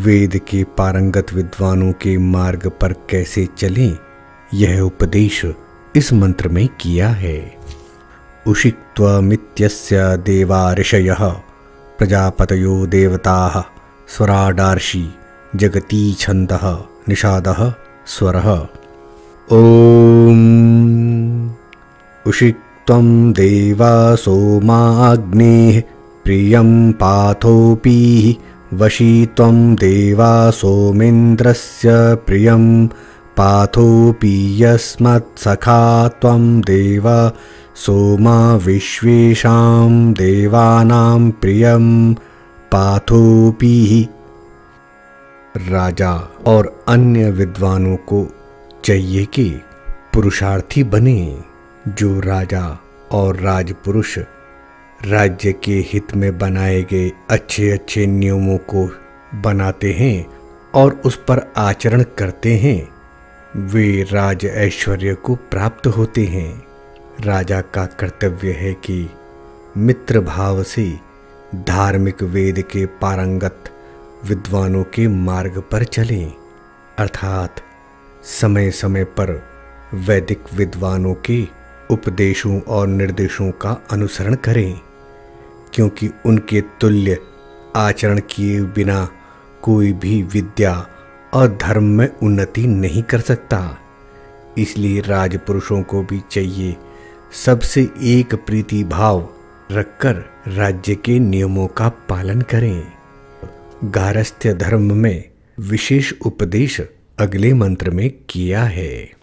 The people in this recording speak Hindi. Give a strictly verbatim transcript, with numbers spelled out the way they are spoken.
वेद के पारंगत विद्वानों के मार्ग पर कैसे चलें, यह उपदेश इस मंत्र में किया है। उषिक्त्वमित्यस्य देवा ऋषयः प्रजापतयो देवताः स्वराडार्षि जगती छन्दः निषादः स्वरः। ओम उषिक्त्वं देवा सोमाग्नेः प्रियं पाथोपीः वशी त्वं देवा सोमेन्द्रस्य प्रियं पाथोपि यस्मत्सखा त्वं देवा सोमा विश्वेषां देवानां प्रियं पाथोपि। राजा और अन्य विद्वानों को चाहिए कि पुरुषार्थी बने। जो राजा और राजपुरुष राज्य के हित में बनाए गए अच्छे अच्छे नियमों को बनाते हैं और उस पर आचरण करते हैं, वे राज ऐश्वर्य को प्राप्त होते हैं। राजा का कर्तव्य है कि मित्र भाव से धार्मिक वेद के पारंगत विद्वानों के मार्ग पर चलें, अर्थात समय समय पर वैदिक विद्वानों के उपदेशों और निर्देशों का अनुसरण करें, क्योंकि उनके तुल्य आचरण किए बिना कोई भी विद्या और धर्म में उन्नति नहीं कर सकता। इसलिए राजपुरुषों को भी चाहिए सबसे एक प्रीति भाव रखकर राज्य के नियमों का पालन करें। गारस्थ्य धर्म में विशेष उपदेश अगले मंत्र में किया है।